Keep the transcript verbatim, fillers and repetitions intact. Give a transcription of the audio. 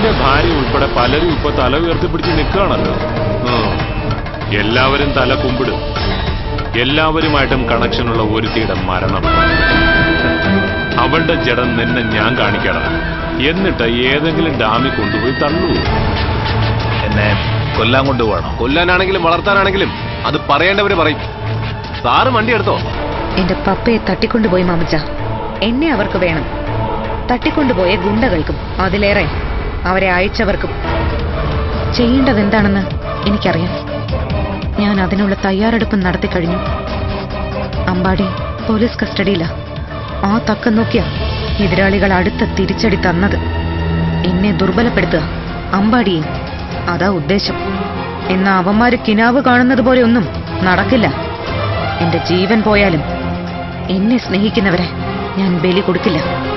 നിന്റെ ഭാര്യ ഉൾപ്പെടെ പലരും ഇപ്പൊ തല ഉയർത്തിപ്പിടിച്ച് നിൽക്കുകയാണല്ലോ. എല്ലാവരും തല കുമ്പിടും. എല്ലാവരുമായിട്ടും കണക്ഷനുള്ള ഒരുത്തിയുടെ മരണം. അവളുടെ ജഡം നിന്നെ ഞാൻ കാണിക്കണം. എന്നിട്ട് ഏതെങ്കിലും ഡാമിൽ കൊണ്ടുപോയി തള്ളൂ. എന്നെ കൊല്ലാൻ കൊണ്ടുപോകണം. കൊല്ലാനാണെങ്കിലും വളർത്താനാണെങ്കിലും അത് പറയേണ്ടവര് പറയും. സാറ് വണ്ടി എടുത്തോ? എന്റെ പപ്പയെ തട്ടിക്കൊണ്ടുപോയി മാമച്ച. എന്നെ അവർക്ക് വേണം. തട്ടിക്കൊണ്ടുപോയ ഗുണ്ടകൾക്കും അതിലേറെ അവരെ അയച്ചവർക്കും. ചെയ്യേണ്ടത് എന്താണെന്ന് എനിക്കറിയാം. ഞാൻ അതിനുള്ള തയ്യാറെടുപ്പ് നടത്തി കഴിഞ്ഞു. അമ്പാടി പോലീസ് കസ്റ്റഡിയില. ആ തക്കം നോക്കിയാ എതിരാളികൾ അടുത്ത തിരിച്ചടി തന്നത്. എന്നെ ദുർബലപ്പെടുത്തുക, അമ്പാടിയെ. അതാ ഉദ്ദേശം. എന്നാ അവന്മാര് കിനാവ് കാണുന്നത് പോലെ ഒന്നും നടക്കില്ല. എന്റെ ജീവൻ പോയാലും എന്നെ സ്നേഹിക്കുന്നവരെ ഞാൻ ബലി കൊടുക്കില്ല.